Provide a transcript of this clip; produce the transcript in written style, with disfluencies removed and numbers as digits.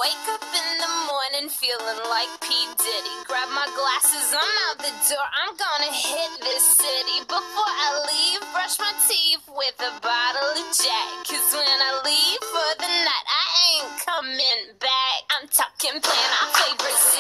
wake up in the morning feeling like P. Diddy. Grab my glasses, I'm out the door, I'm gonna hit this city. Before I leave, brush my teeth with a bottle of Jack. Cause when I leave for the night, I ain't coming back. I'm talking playing our favorite city.